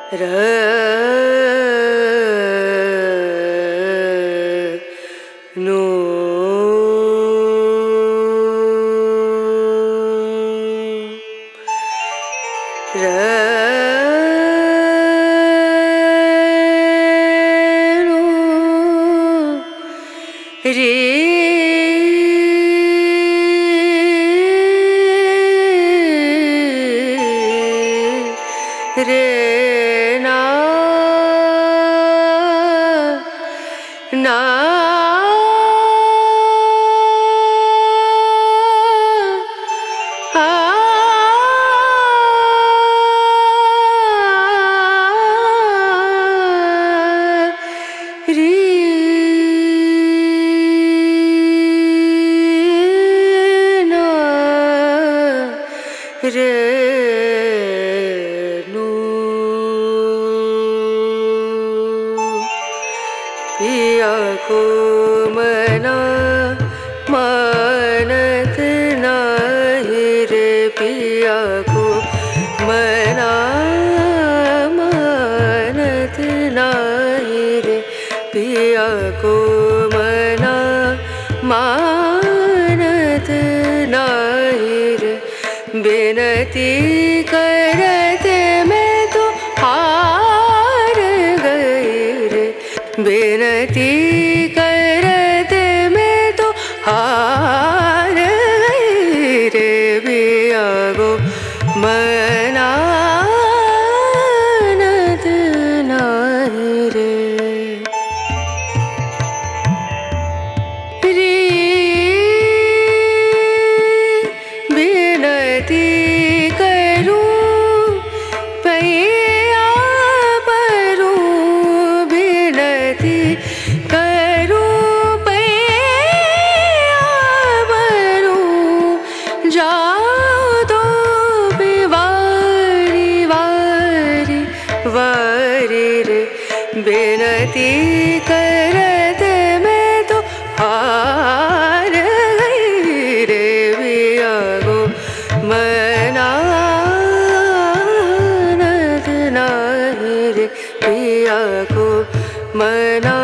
पिया को मना मानत नाही रे, पिया को मना मानत नाही रे, पिया को मना मानत नाही रे। बिनती करते मैं तो हार गई रे, बिनती करते मैं तो हार गई रे। पिया को मनानत नाही रे। बिनती करूं पैया परूं, बिनती करूं पैया परूं, जाओ तो बिवारी वारी वारी रे। बिनती करते मैं तो हार गई रे, पिया को मनानत नाही रे, पिया को मना